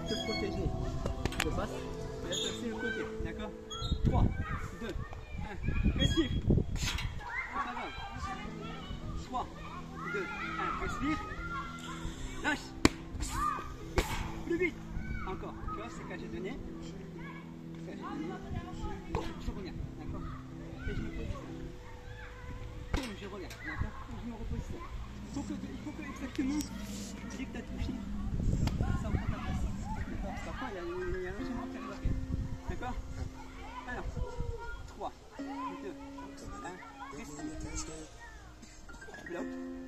te protéger. Je passe. Tu vas passer le côté. D'accord? 3, 2, 1. Respire. 3, 2, 1. Respire. Lâche. Plus vite. Encore. Tu vois, c'est quand j'ai donné. Je reviens. D'accord? Et je me positionne. Je reviens. D'accord? Je me repositionne. Il faut que exactement, dès que tu as touché, ça reprend ta place. Ça prend, il y a un enchaînement qui arrive après. D'accord? Alors, 3, 2, 1, respire. Bloc.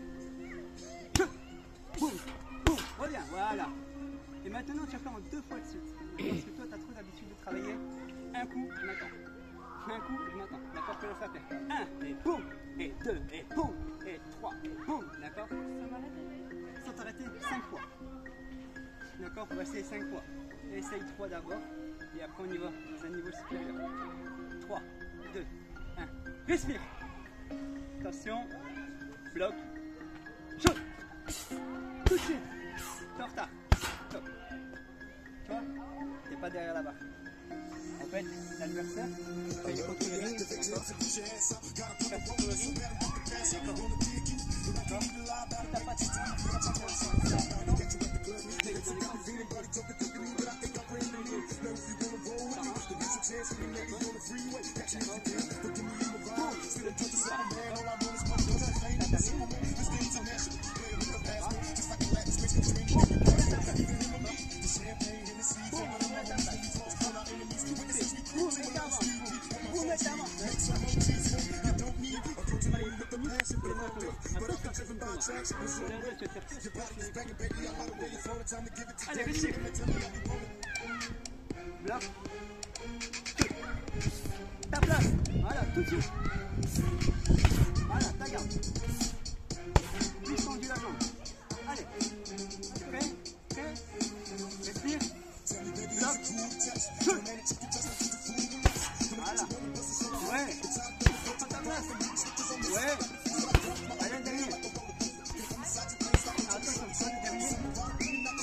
Boum, boum, reviens, voilà. Et maintenant, tu vas faire en 2 fois de suite. Parce que toi, tu as trop l'habitude de travailler un coup, je m'attends. Un coup, je m'attends. D'accord? Que je fasse après. 1, et boum, et 2, et boum, et 3, et boum. D'accord? Sans t'arrêter 5 fois. D'accord? On va essayer 5 fois. Essaye 3 d'abord, et après on y va. C'est un niveau supérieur. 3, 2, 1. Respire. Attention. Bloc. Jaune. Touché. T'es en retard. Top. Tu vois? T'es pas derrière la barre. En fait, l'adversaire, quand il est contre le ring, d'accord? Quand il est contre le ring, d'accord? Si t'as pas de allez, respire. Bloc. Ta place. Voilà, tout de suite. Voilà, ta garde. Plus tendu la jambe. Allez. Prêt. Respire. Bloc. Shoot.